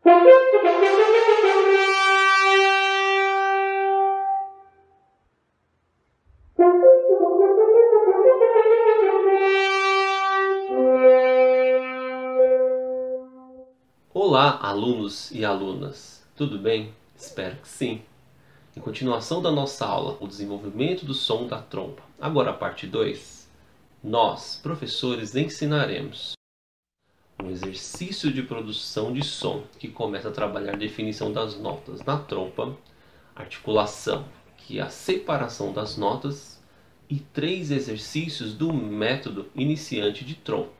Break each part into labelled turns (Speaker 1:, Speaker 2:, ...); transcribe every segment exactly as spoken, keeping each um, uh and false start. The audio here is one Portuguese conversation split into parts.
Speaker 1: Olá, alunos e alunas, tudo bem? Espero que sim. Em continuação da nossa aula, o desenvolvimento do som da trompa, agora a parte dois, nós, professores, ensinaremos um exercício de produção de som que começa a trabalhar a definição das notas na trompa, articulação, que é a separação das notas, e três exercícios do método iniciante de trompa.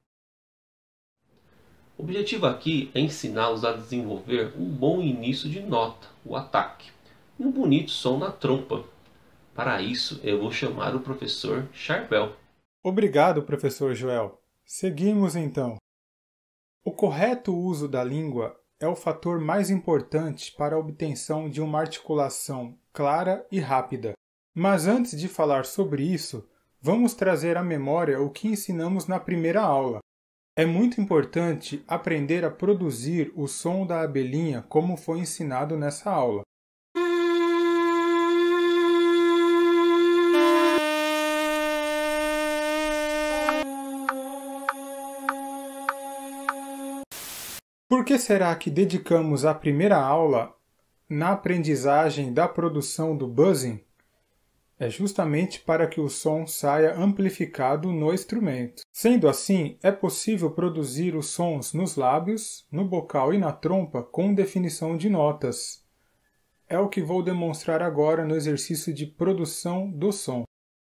Speaker 1: O objetivo aqui é ensiná-los a desenvolver um bom início de nota, o ataque, e um bonito som na trompa. Para isso, eu vou chamar o professor Charbel.
Speaker 2: Obrigado, professor Joel. Seguimos então. O correto uso da língua é o fator mais importante para a obtenção de uma articulação clara e rápida. Mas antes de falar sobre isso, vamos trazer à memória o que ensinamos na primeira aula. É muito importante aprender a produzir o som da abelhinha como foi ensinado nessa aula. Por que será que dedicamos a primeira aula na aprendizagem da produção do buzzing? É justamente para que o som saia amplificado no instrumento. Sendo assim, é possível produzir os sons nos lábios, no bocal e na trompa com definição de notas. É o que vou demonstrar agora no exercício de produção do som.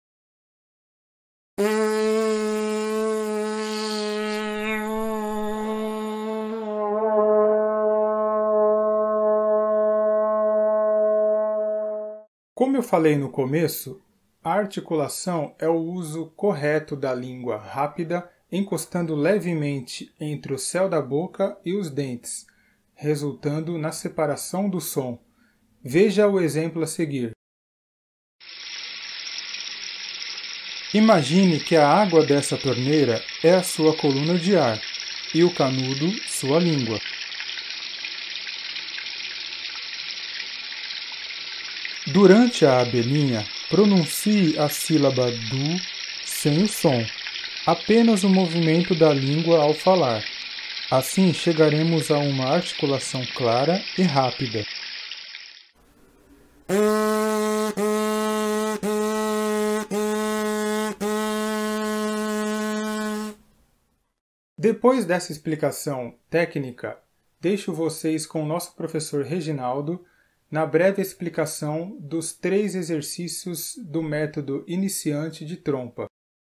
Speaker 2: Como eu falei no começo, a articulação é o uso correto da língua rápida, encostando levemente entre o céu da boca e os dentes, resultando na separação do som. Veja o exemplo a seguir. Imagine que a água dessa torneira é a sua coluna de ar e o canudo sua língua. Durante a abelhinha, pronuncie a sílaba du sem o som, apenas o movimento da língua ao falar. Assim chegaremos a uma articulação clara e rápida. Depois dessa explicação técnica, deixo vocês com o nosso professor Reginaldo na breve explicação dos três exercícios do método iniciante de trompa.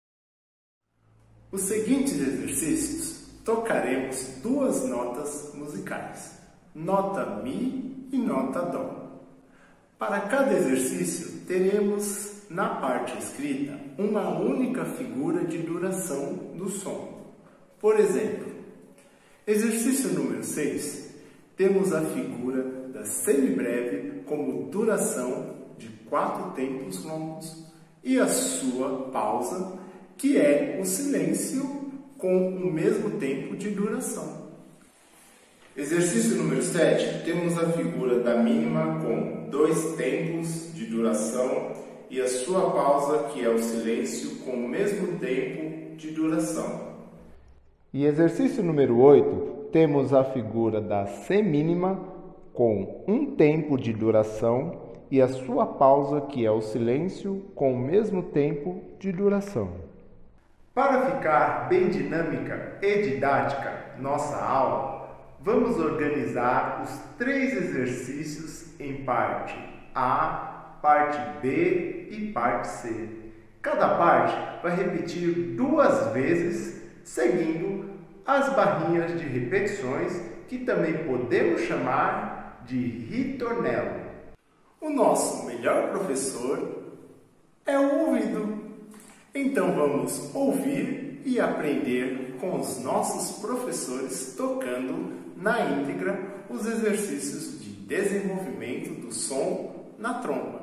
Speaker 3: Os seguintes exercícios tocaremos duas notas musicais, nota Mi e nota Dó. Para cada exercício, teremos na parte escrita uma única figura de duração do som. Por exemplo, exercício número seis, temos a figura da semibreve como duração de quatro tempos longos e a sua pausa, que é o silêncio com o mesmo tempo de duração. Exercício número sete, temos a figura da mínima com dois tempos de duração e a sua pausa, que é o silêncio com o mesmo tempo de duração.
Speaker 4: E exercício número oito, temos a figura da semínima com um tempo de duração e a sua pausa, que é o silêncio, com o mesmo tempo de duração.
Speaker 3: Para ficar bem dinâmica e didática nossa aula, vamos organizar os três exercícios em parte A, parte B e parte C. Cada parte vai repetir duas vezes, seguindo as barrinhas de repetições, que também podemos chamar de ritornelo. O nosso melhor professor é o ouvido. Então vamos ouvir e aprender com os nossos professores tocando na íntegra os exercícios de desenvolvimento do som na trompa.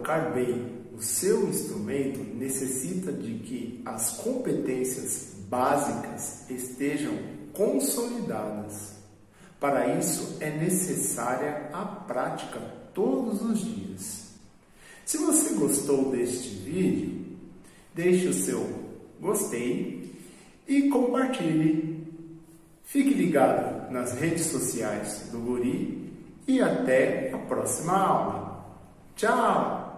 Speaker 3: tocar bem o seu instrumento necessita de que as competências básicas estejam consolidadas. Para isso é necessária a prática todos os dias. Se você gostou deste vídeo, deixe o seu gostei e compartilhe. Fique ligado nas redes sociais do Guri e até a próxima aula. Tchau!